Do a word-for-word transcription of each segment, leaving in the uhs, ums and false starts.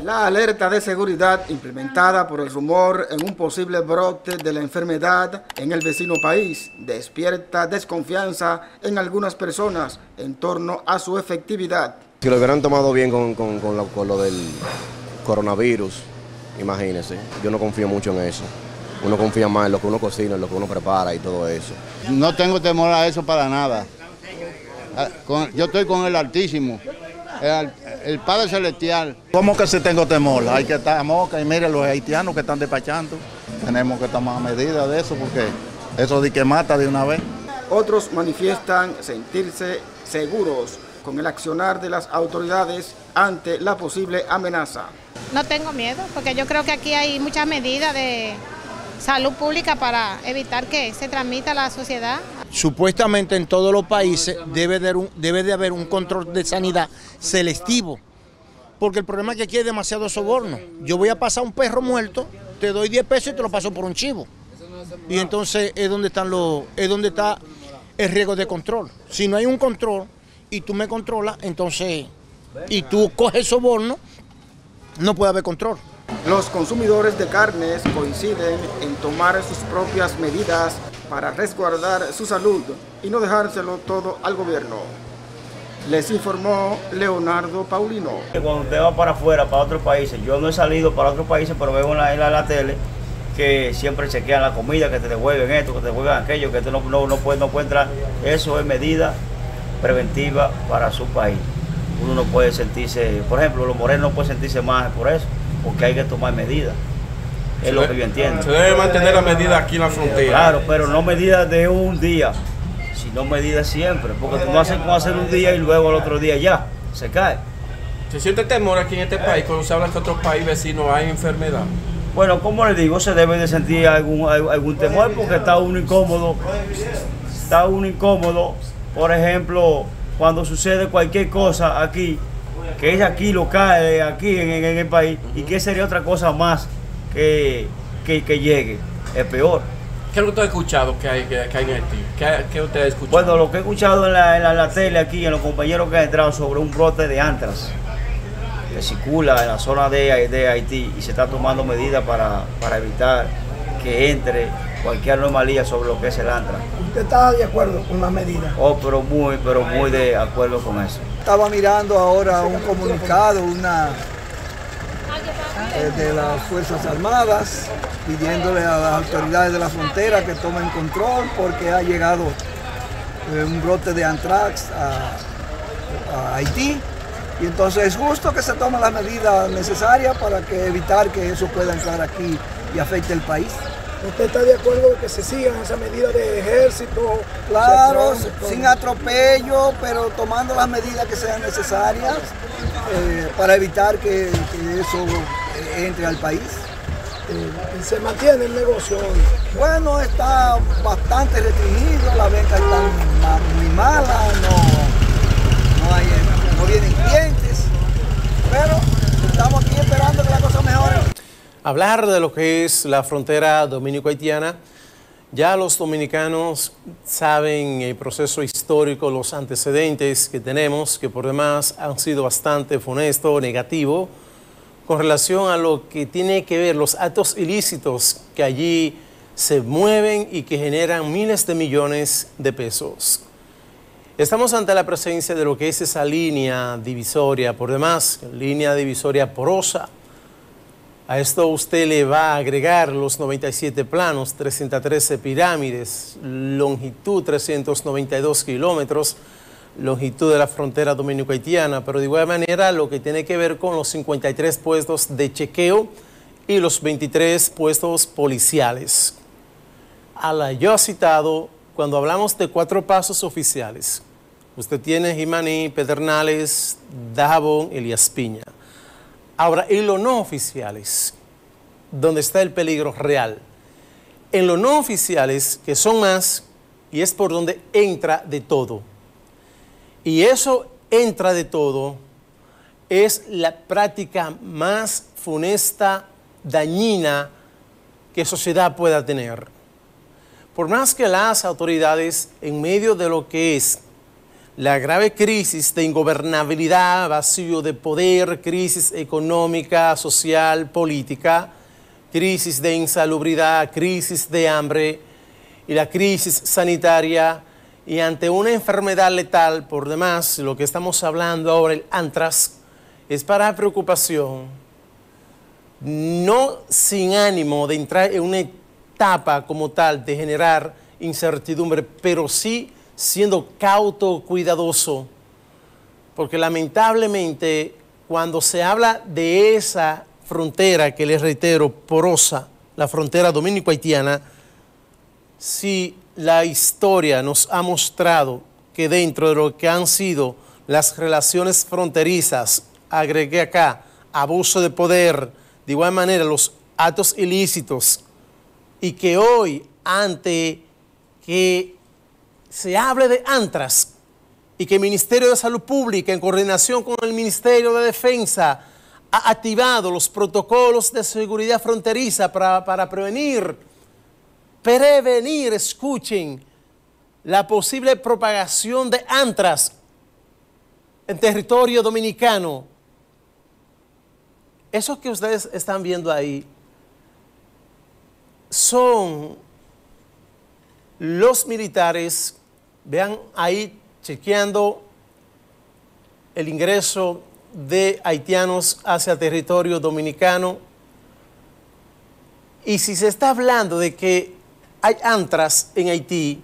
La alerta de seguridad implementada por el rumor en un posible brote de la enfermedad en el vecino país despierta desconfianza en algunas personas en torno a su efectividad. Si lo hubieran tomado bien con, con, con, lo, con lo del coronavirus, imagínense, yo no confío mucho en eso. Uno confía más en lo que uno cocina, en lo que uno prepara y todo eso. No tengo temor a eso para nada. Yo estoy con el Altísimo, el, el Padre Celestial. ¿Cómo que si tengo temor? Hay que estar moca y mire los haitianos que están despachando. Tenemos que tomar medidas de eso porque eso de que mata de una vez. Otros manifiestan sentirse seguros con el accionar de las autoridades ante la posible amenaza. No tengo miedo porque yo creo que aquí hay muchas medidas de salud pública para evitar que se transmita a la sociedad. Supuestamente en todos los países debe de, un, debe de haber un control de sanidad selectivo, porque el problema es que aquí hay demasiado soborno. Yo voy a pasar un perro muerto, te doy diez pesos y te lo paso por un chivo. Y entonces es donde, están los, es donde está el riesgo de control. Si no hay un control y tú me controlas, entonces, y tú coges soborno, no puede haber control. Los consumidores de carnes coinciden en tomar sus propias medidas para resguardar su salud y no dejárselo todo al gobierno. Les informó Leonardo Paulino. Cuando usted va para afuera, para otros países, yo no he salido para otros países, pero veo en la, en la, en la tele que siempre chequean la comida, que te devuelven esto, que te devuelven aquello, que tú no, no, no, puede, no puede entrar. Eso es medida preventiva para su país. Uno no puede sentirse, por ejemplo, los morenos no pueden sentirse más por eso, porque hay que tomar medidas. Es lo que yo entiendo. Se debe mantener la medida aquí en la frontera. Claro, pero no medidas de un día, sino medidas siempre, porque tú no haces como hacer un día y luego el otro día ya, se cae. ¿Se siente temor aquí en este país cuando se habla que otros países vecinos hay enfermedad? Bueno, como les digo, se debe de sentir algún, algún temor porque está uno incómodo, está uno incómodo, por ejemplo, cuando sucede cualquier cosa aquí, que es aquí local, aquí en, en el país, y que sería otra cosa más que, que, que llegue, es peor. ¿Qué es lo que usted ha escuchado que hay, que, que hay en Haití? ¿Qué, ¿Qué usted ha escuchado? Bueno, lo que he escuchado en la, en, la, en la tele aquí, en los compañeros que han entrado sobre un brote de antrax que circula en la zona de, de Haití y se está tomando medidas para, para evitar que entre cualquier anomalía sobre lo que es el antrax. ¿Usted está de acuerdo con las medidas? Oh, pero muy, pero muy de acuerdo con eso. Estaba mirando ahora un comunicado, una eh, de las Fuerzas Armadas, pidiéndole a las autoridades de la frontera que tomen control porque ha llegado eh, un brote de antrax a, a Haití. Y entonces es justo que se tomen las medidas necesarias para que evitar que eso pueda entrar aquí y afecte el país. ¿Usted está de acuerdo de que se sigan esas medidas de ejército? Claro, sin atropello, pero tomando las medidas que sean necesarias eh, para evitar que, que eso entre al país. Eh, ¿Se mantiene el negocio hoy? Bueno, está bastante restringido, la venta está muy mala, no, no, hay, no vienen clientes, pero estamos aquí esperando que la cosa mejore. Hablar de lo que es la frontera dominico-haitiana, ya los dominicanos saben el proceso histórico, los antecedentes que tenemos, que por demás han sido bastante funesto, negativo, con relación a lo que tiene que ver los actos ilícitos que allí se mueven y que generan miles de millones de pesos. Estamos ante la presencia de lo que es esa línea divisoria, por demás, línea divisoria porosa. A esto usted le va a agregar los noventa y siete planos, trescientas trece pirámides, longitud trescientos noventa y dos kilómetros, longitud de la frontera dominico-haitiana, pero de igual manera lo que tiene que ver con los cincuenta y tres puestos de chequeo y los veintitrés puestos policiales. A la yo he citado, cuando hablamos de cuatro pasos oficiales, usted tiene Jimaní, Pedernales, Dajabón, Elías Piña. Ahora, en los no oficiales, donde está el peligro real, en los no oficiales, que son más, y es por donde entra de todo. Y eso entra de todo, es la práctica más funesta, dañina que sociedad pueda tener. Por más que las autoridades, en medio de lo que es la grave crisis de ingobernabilidad, vacío de poder, crisis económica, social, política, crisis de insalubridad, crisis de hambre y la crisis sanitaria, y ante una enfermedad letal, por demás, lo que estamos hablando ahora, el antrax, es para preocupación, no sin ánimo de entrar en una etapa como tal de generar incertidumbre, pero sí siendo cauto, cuidadoso, porque lamentablemente cuando se habla de esa frontera, que les reitero, porosa, la frontera dominico-haitiana, si la historia nos ha mostrado que dentro de lo que han sido las relaciones fronterizas, agregué acá, abuso de poder, de igual manera los actos ilícitos, y que hoy, ante que se hable de antrax y que el Ministerio de Salud Pública, en coordinación con el Ministerio de Defensa, ha activado los protocolos de seguridad fronteriza para, para prevenir, prevenir, escuchen, la posible propagación de antrax en territorio dominicano. Eso que ustedes están viendo ahí son los militares, vean ahí chequeando el ingreso de haitianos hacia territorio dominicano. Y si se está hablando de que hay antrax en Haití,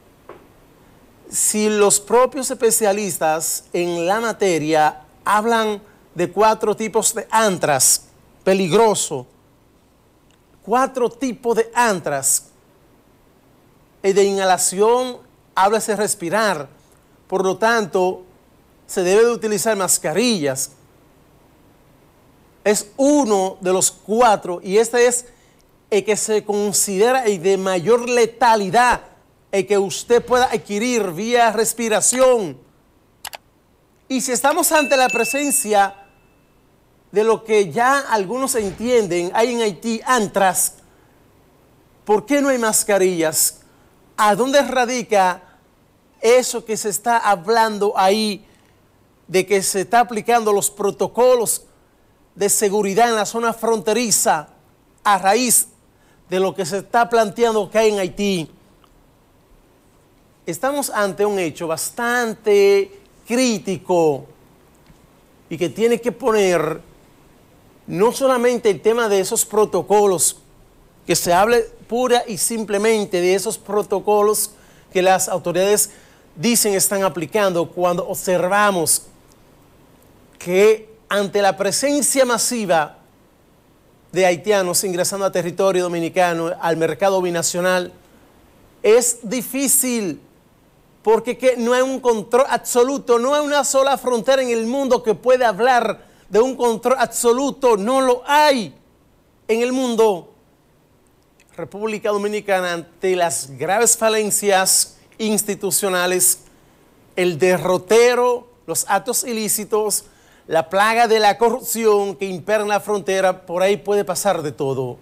si los propios especialistas en la materia hablan de cuatro tipos de antrax peligroso, cuatro tipos de antrax, y de inhalación, háblase respirar, por lo tanto, se debe de utilizar mascarillas. Es uno de los cuatro, y este es el que se considera el de mayor letalidad, el que usted pueda adquirir vía respiración. Y si estamos ante la presencia de lo que ya algunos entienden, hay en Haití antrax, ¿por qué no hay mascarillas? ¿A dónde radica eso que se está hablando ahí, de que se está aplicando los protocolos de seguridad en la zona fronteriza a raíz de lo que se está planteando que hay en Haití? Estamos ante un hecho bastante crítico y que tiene que poner no solamente el tema de esos protocolos, que se hable pura y simplemente de esos protocolos que las autoridades dicen están aplicando, cuando observamos que ante la presencia masiva de haitianos ingresando a territorio dominicano, al mercado binacional, es difícil, porque que no hay un control absoluto, no hay una sola frontera en el mundo que pueda hablar de un control absoluto, no lo hay en el mundo. República Dominicana, ante las graves falencias institucionales, el derrotero, los actos ilícitos, la plaga de la corrupción que impera en la frontera, por ahí puede pasar de todo.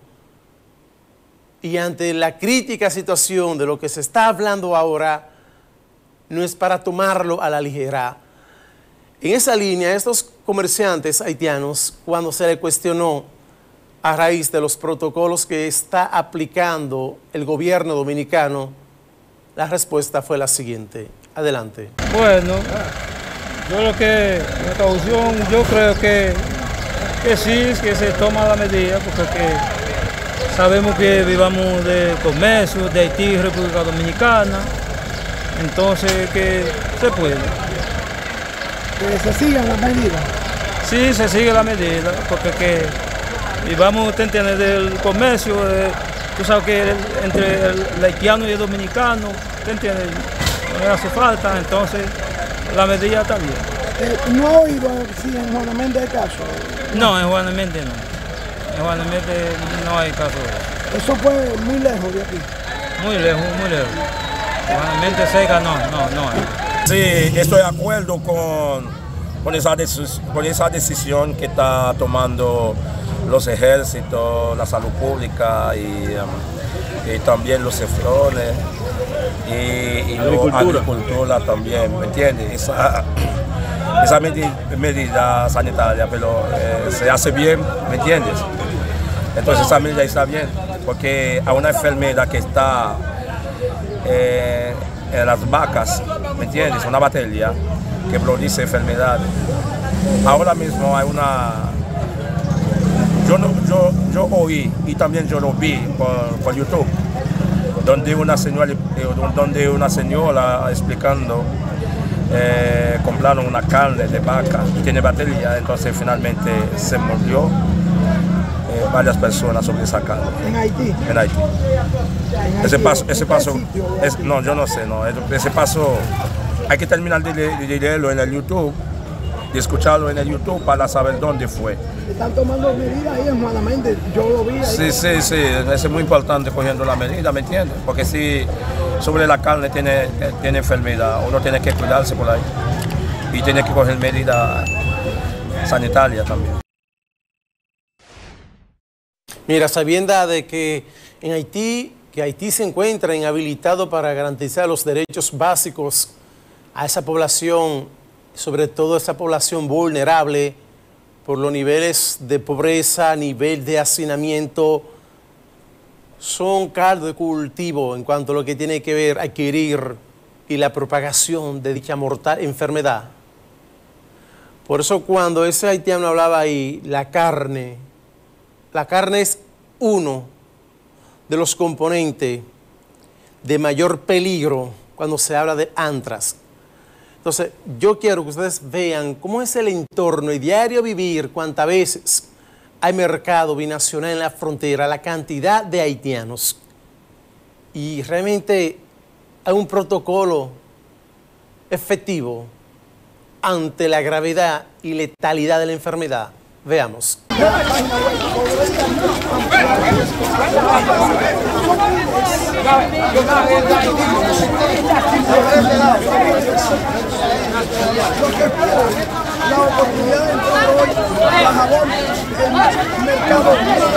Y ante la crítica situación de lo que se está hablando ahora, no es para tomarlo a la ligera. En esa línea, estos comerciantes haitianos, cuando se les cuestionó a raíz de los protocolos que está aplicando el gobierno dominicano, la respuesta fue la siguiente. Adelante. Bueno, yo lo que, la caución, yo creo que, que sí, que se toma la medida, porque que sabemos que vivamos de comercio, de Haití, República Dominicana, entonces que se puede. ¿Que se sigan las medidas? Sí, se sigue la medida, porque que vivamos del comercio, eh, tú sabes que el, entre el haitiano y el dominicano, ¿te entiendes? No hace falta, entonces la medida está bien. Eh, ¿No ha oído si en Juana Méndez hay caso? No, en Juana Méndez no. En Juana Méndez no hay caso de eso. Eso fue muy lejos de aquí. Muy lejos, muy lejos. Juana Méndez seca no, no, no hay. Sí, estoy de acuerdo con, con, esa con esa decisión que está tomando los ejércitos, la salud pública y, um, y también los cefrones. y, y la agricultura. agricultura también, ¿me entiendes? Esa, esa medida, medida sanitaria, pero eh, se hace bien, ¿me entiendes? Entonces esa medida está bien, porque hay una enfermedad que está eh, en las vacas, ¿me entiendes? Una bacteria que produce enfermedades. Ahora mismo hay una... Yo, no, yo, yo oí y también yo lo vi por, por YouTube, donde una señora, donde una señora explicando, eh, compraron una carne de vaca y tiene bacteria, entonces finalmente se murió eh, varias personas sobre esa carne. ¿En Haití? En Haití. ¿En Ese Haití? paso, ese ¿En qué paso, sitio? es, no, yo no sé, no, ese paso hay que terminar de, de, de leerlo en el YouTube, de escucharlo en el YouTube para saber dónde fue. Están tomando medidas ahí en Juanamente, yo lo vi ahí. Sí, sí, sí, es muy importante cogiendo la medida, ¿me entiendes? Porque si sobre la carne tiene, tiene enfermedad, uno tiene que cuidarse por ahí y tiene que coger medidas sanitarias también. Mira, sabiendo de que en Haití, que Haití se encuentra inhabilitado para garantizar los derechos básicos a esa población, sobre todo esa población vulnerable por los niveles de pobreza, nivel de hacinamiento, son caldo de cultivo en cuanto a lo que tiene que ver adquirir y la propagación de dicha mortal enfermedad. Por eso cuando ese haitiano hablaba ahí, la carne, la carne es uno de los componentes de mayor peligro cuando se habla de antrax. Entonces, yo quiero que ustedes vean cómo es el entorno y diario vivir, cuántas veces hay mercado binacional en la frontera, la cantidad de haitianos. Y realmente hay un protocolo efectivo ante la gravedad y letalidad de la enfermedad. Veamos. La oportunidad de entrar hoy a Jabón en el mercado.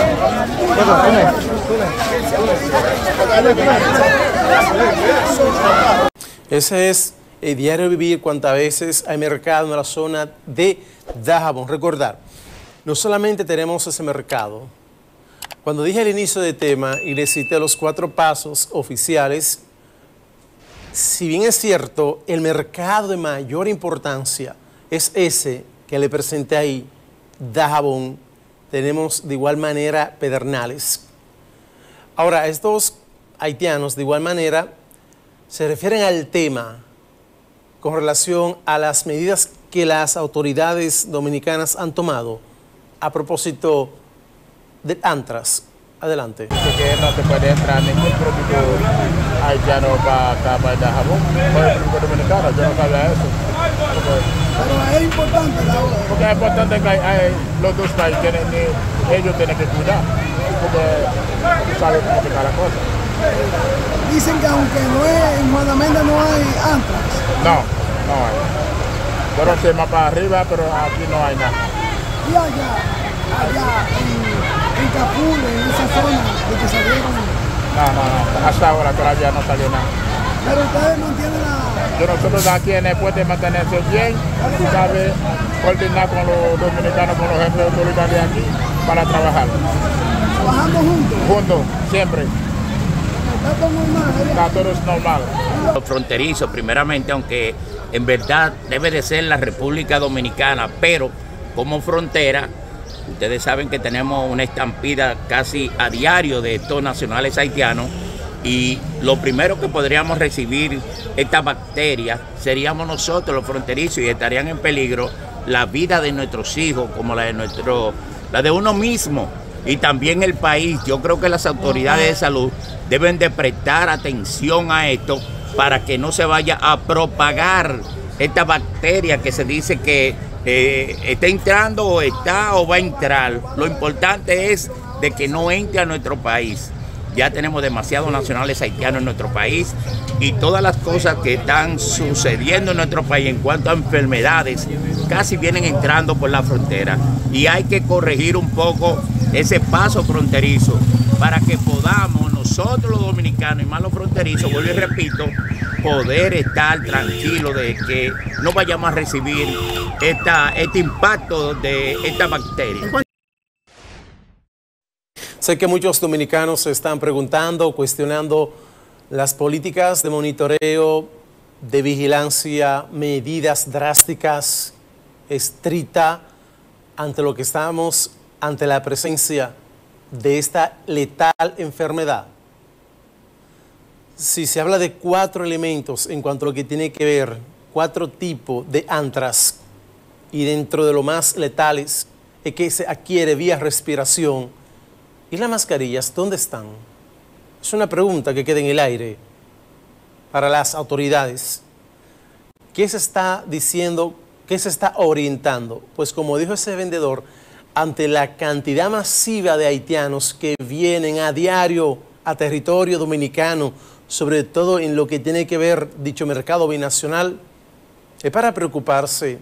Ese es el diario vivir, cuántas veces hay mercado en la zona de Dajabón. Recordar, no solamente tenemos ese mercado. Cuando dije al inicio del tema y le cité los cuatro pasos oficiales, si bien es cierto, el mercado de mayor importancia es ese que le presenté ahí, Dajabón, tenemos de igual manera Pedernales. Ahora, estos haitianos de igual manera se refieren al tema con relación a las medidas que las autoridades dominicanas han tomado a propósito del antrax. Adelante. Que no te puede entrar ningún producto haitiano para acá, para Dajabón, por el producto dominicano, yo no sabía eso. Porque, pero es importante la hora. Porque es importante que hay, hay, los dos países, tienen, ellos tienen que cuidar, porque tú sabes cómo está la cosa. Dicen que aunque no es, en Guanamenda no hay antrax. No, no hay. Pero se más para arriba, pero aquí no hay nada. Y allá, allá en, en Capule, en esa zona de que salieron. No, no, no, hasta ahora todavía no salió nada. Pero ustedes mantienen la... Pero nosotros aquí en el puente mantenerse bien, tú sabes, coordinar con los dominicanos, con los jefes de autoridad de aquí, para trabajar. ¿Trabajando juntos? Juntos, siempre. ¿Está todo normal? Está todo normal. Los fronterizos, primeramente, aunque en verdad debe de ser la República Dominicana, pero como frontera, ustedes saben que tenemos una estampida casi a diario de estos nacionales haitianos y lo primero que podríamos recibir estas bacterias seríamos nosotros los fronterizos y estarían en peligro la vida de nuestros hijos como la de nuestro, la de uno mismo y también el país. Yo creo que las autoridades de salud deben de prestar atención a esto para que no se vaya a propagar esta bacteria que se dice que eh, está entrando o está o va a entrar. Lo importante es de que no entre a nuestro país. Ya tenemos demasiados nacionales haitianos en nuestro país y todas las cosas que están sucediendo en nuestro país en cuanto a enfermedades casi vienen entrando por la frontera y hay que corregir un poco ese paso fronterizo para que podamos nosotros los dominicanos y más los fronterizos, vuelvo y repito, poder estar tranquilos de que no vayamos a recibir esta, este impacto de esta bacteria. Sé que muchos dominicanos se están preguntando, cuestionando las políticas de monitoreo, de vigilancia, medidas drásticas, estrictas, ante lo que estamos, ante la presencia de esta letal enfermedad. Si se habla de cuatro elementos en cuanto a lo que tiene que ver, cuatro tipos de antrax, y dentro de lo más letales es que se adquiere vía respiración. ¿Y las mascarillas dónde están? Es una pregunta que queda en el aire para las autoridades. ¿Qué se está diciendo? ¿Qué se está orientando? Pues como dijo ese vendedor, ante la cantidad masiva de haitianos que vienen a diario a territorio dominicano, sobre todo en lo que tiene que ver dicho mercado binacional, es para preocuparse.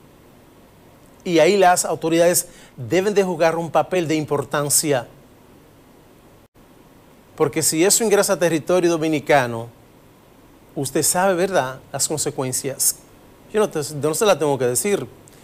Y ahí las autoridades deben de jugar un papel de importancia. Porque si eso ingresa a territorio dominicano, usted sabe, ¿verdad?, las consecuencias. Yo no, te, no se la tengo que decir.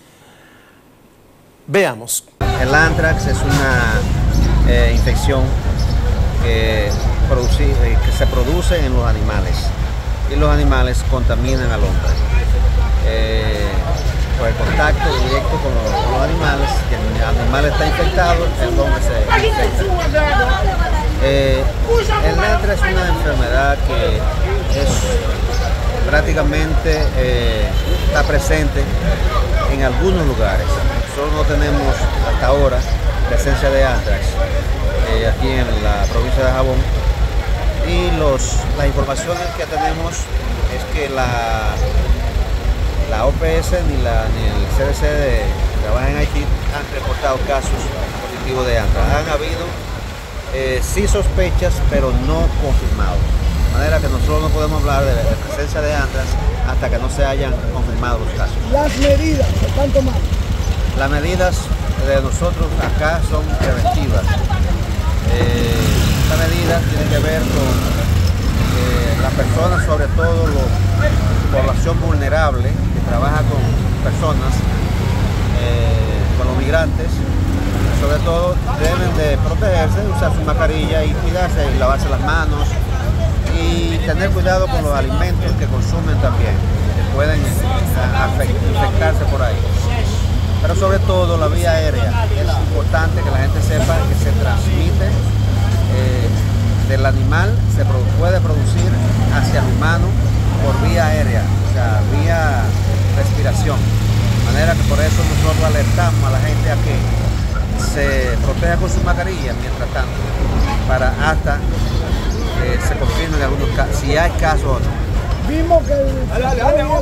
Veamos. El anthrax es una eh, infección que, produce, eh, que se produce en los animales y los animales contaminan al hombre. Eh, por el contacto directo con los, con los animales, que el animal está infectado, el hombre se infecta. Eh, el anthrax es una enfermedad que es prácticamente eh, está presente en algunos lugares. Nosotros no tenemos hasta ahora presencia de anthrax eh, aquí en la provincia de Dajabón, y los, las informaciones que tenemos es que la, la O P S ni, la, ni el C D C de, que trabaja en Haití han reportado casos positivos de anthrax. Han habido eh, sí sospechas, pero no confirmados. De manera que nosotros no podemos hablar de la presencia de anthrax hasta que no se hayan confirmado los casos. Las medidas se están tomando. Las medidas de nosotros acá son preventivas. Eh, esta medida tiene que ver con eh, las personas, sobre todo la población vulnerable que trabaja con personas, eh, con los migrantes, sobre todo deben de protegerse, usar su mascarilla y cuidarse y lavarse las manos y tener cuidado con los alimentos que consumen también, que pueden infectarse por ahí. Pero sobre todo la vía aérea, es importante que la gente sepa que se transmite eh, del animal, se produ puede producir hacia el humano por vía aérea, o sea, vía respiración. De manera que por eso nosotros alertamos a la gente a que se proteja con su mascarilla mientras tanto, para hasta que se confirmen algunos casos, si hay casos o no. Vimos que el la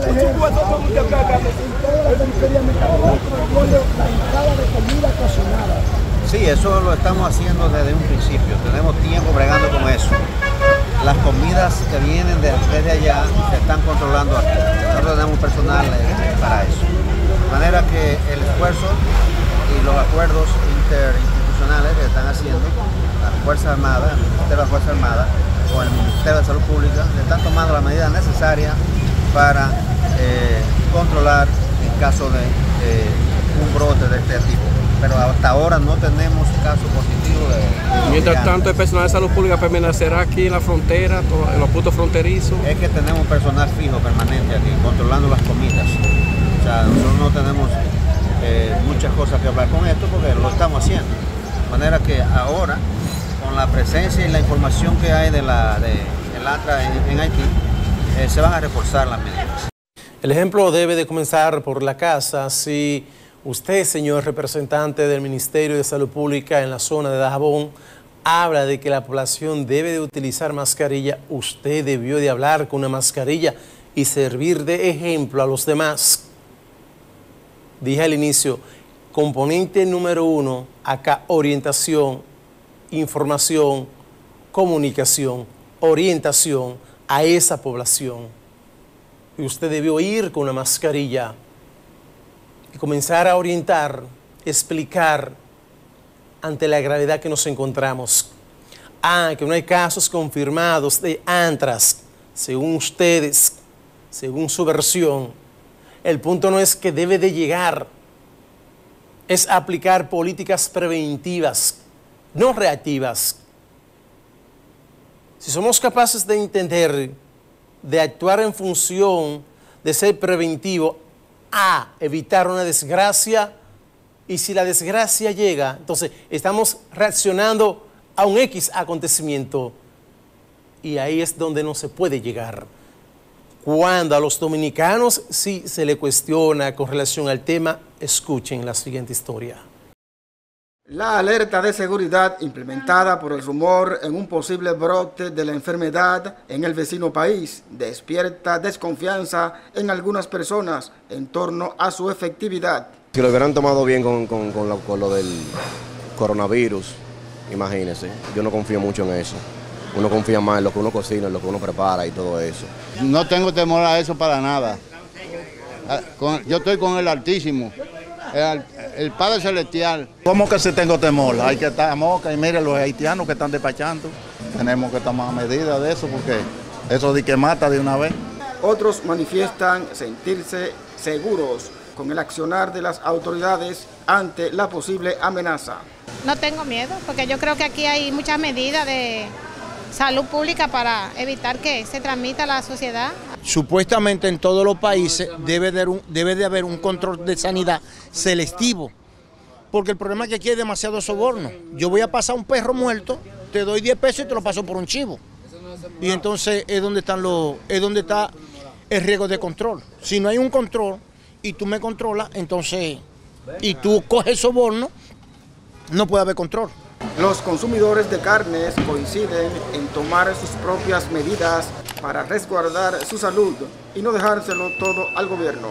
entrada de comida cocinada. Sí, eso lo estamos haciendo desde un principio. Tenemos tiempo bregando con eso. Las comidas que vienen de, desde allá se están controlando aquí. Nosotros tenemos personal para eso. De manera que el esfuerzo y los acuerdos interinstitucionales que están haciendo las Fuerzas Armadas, el Ministerio de las Fuerzas Armadas, o el Ministerio de Salud Pública, están tomando las medidas necesarias para eh, controlar en caso de eh, un brote de este tipo. Pero hasta ahora no tenemos casos positivos de... Mientras tanto, el personal de salud pública permanecerá aquí en la frontera, en los puntos fronterizos. Es que tenemos personal fijo permanente aquí, controlando las comidas. O sea, nosotros no tenemos eh, muchas cosas que hablar con esto porque lo estamos haciendo. De manera que ahora, con la presencia y la información que hay de la de, del anthrax en, en Haití, eh, se van a reforzar las medidas. El ejemplo debe de comenzar por la casa. Si usted, señor representante del Ministerio de Salud Pública en la zona de Dajabón, habla de que la población debe de utilizar mascarilla, usted debió de hablar con una mascarilla y servir de ejemplo a los demás. Dije al inicio, componente número uno, acá orientación, información, comunicación, orientación a esa población. Y usted debió ir con una mascarilla y comenzar a orientar, explicar ante la gravedad que nos encontramos. Ah, que no hay casos confirmados de antrax, según ustedes, según su versión. El punto no es que debe de llegar, es aplicar políticas preventivas, no reactivas. Si somos capaces de entender, de actuar en función de ser preventivo a evitar una desgracia, y si la desgracia llega, entonces estamos reaccionando a un X acontecimiento, y ahí es donde no se puede llegar. Cuando a los dominicanos sí se le cuestiona con relación al tema, escuchen la siguiente historia. La alerta de seguridad implementada por el rumor en un posible brote de la enfermedad en el vecino país despierta desconfianza en algunas personas en torno a su efectividad. Si lo hubieran tomado bien con, con, con, lo, con lo del coronavirus, imagínense, yo no confío mucho en eso. Uno confía más en lo que uno cocina, en lo que uno prepara y todo eso. No tengo temor a eso para nada. Yo estoy con el Altísimo, el, el Padre Celestial. ¿Cómo que si tengo temor? Hay que estar a moca y mire los haitianos que están despachando. Tenemos que tomar medidas de eso porque eso de que mata de una vez. Otros manifiestan sentirse seguros con el accionar de las autoridades ante la posible amenaza. No tengo miedo, porque yo creo que aquí hay muchas medidas de salud pública para evitar que se transmita a la sociedad. Supuestamente en todos los países debe de, un, debe de haber un control de sanidad selectivo, porque el problema es que aquí hay demasiado soborno. Yo voy a pasar un perro muerto, te doy diez pesos y te lo paso por un chivo. Y entonces es donde, están los, es donde está el riesgo de control. Si no hay un control y tú me controlas, entonces, y tú coges soborno, no puede haber control. Los consumidores de carnes coinciden en tomar sus propias medidas para resguardar su salud y no dejárselo todo al gobierno.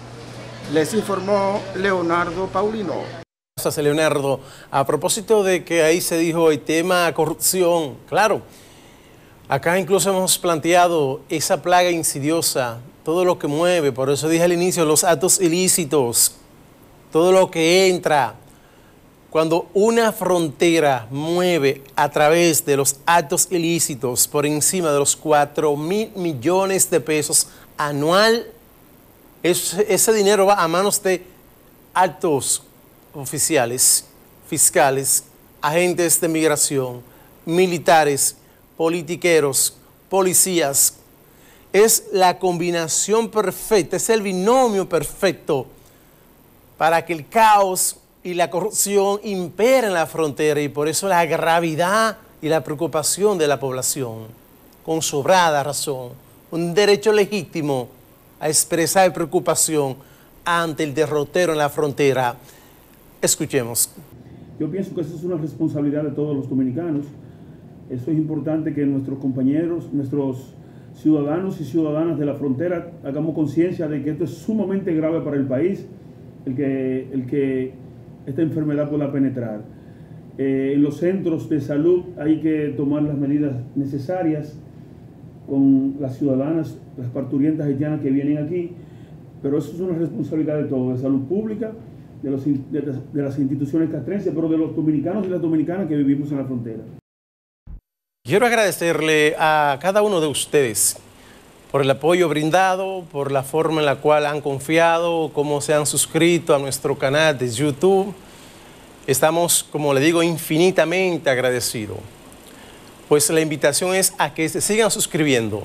Les informó Leonardo Paulino. Gracias, Leonardo. A propósito de que ahí se dijo el tema corrupción, claro, acá incluso hemos planteado esa plaga insidiosa, todo lo que mueve, por eso dije al inicio, los actos ilícitos, todo lo que entra. Cuando una frontera mueve a través de los actos ilícitos por encima de los cuatro mil millones de pesos anual, ese, ese dinero va a manos de altos oficiales, fiscales, agentes de migración, militares, politiqueros, policías. Es la combinación perfecta, es el binomio perfecto para que el caos y la corrupción impera en la frontera, y por eso la gravedad y la preocupación de la población, con sobrada razón, un derecho legítimo a expresar preocupación ante el derrotero en la frontera. Escuchemos. Yo pienso que eso es una responsabilidad de todos los dominicanos. Eso es importante que nuestros compañeros, nuestros ciudadanos y ciudadanas de la frontera hagamos conciencia de que esto es sumamente grave para el país, el que, el que esta enfermedad pueda penetrar. Eh, en los centros de salud hay que tomar las medidas necesarias con las ciudadanas, las parturientas haitianas que vienen aquí, pero eso es una responsabilidad de todos, de salud pública, de, los, de, de las instituciones castrenses, pero de los dominicanos y las dominicanas que vivimos en la frontera. Quiero agradecerle a cada uno de ustedes por el apoyo brindado, por la forma en la cual han confiado, cómo se han suscrito a nuestro canal de YouTube. Estamos, como le digo, infinitamente agradecidos. Pues la invitación es a que se sigan suscribiendo.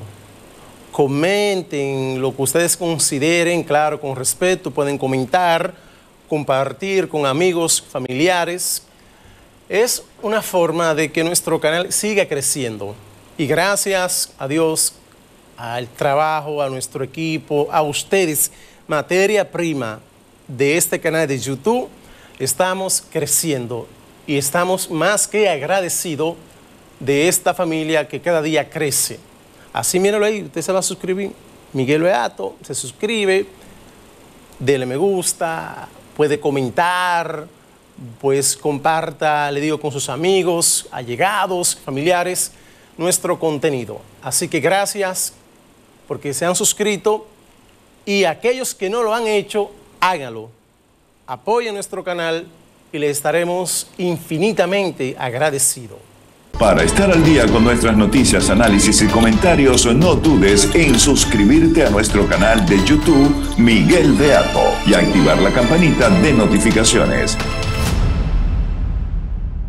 Comenten lo que ustedes consideren, claro, con respeto. Pueden comentar, compartir con amigos, familiares. Es una forma de que nuestro canal siga creciendo. Y gracias a Dios, al trabajo, a nuestro equipo, a ustedes, materia prima de este canal de YouTube, estamos creciendo y estamos más que agradecidos de esta familia que cada día crece. Así, míralo ahí, usted se va a suscribir. Miguel Beato se suscribe, dele me gusta, puede comentar, pues comparta, le digo, con sus amigos, allegados, familiares, nuestro contenido. Así que gracias porque se han suscrito, y aquellos que no lo han hecho, háganlo. Apoyen nuestro canal y les estaremos infinitamente agradecidos. Para estar al día con nuestras noticias, análisis y comentarios, no dudes en suscribirte a nuestro canal de YouTube Miguel Beato y activar la campanita de notificaciones.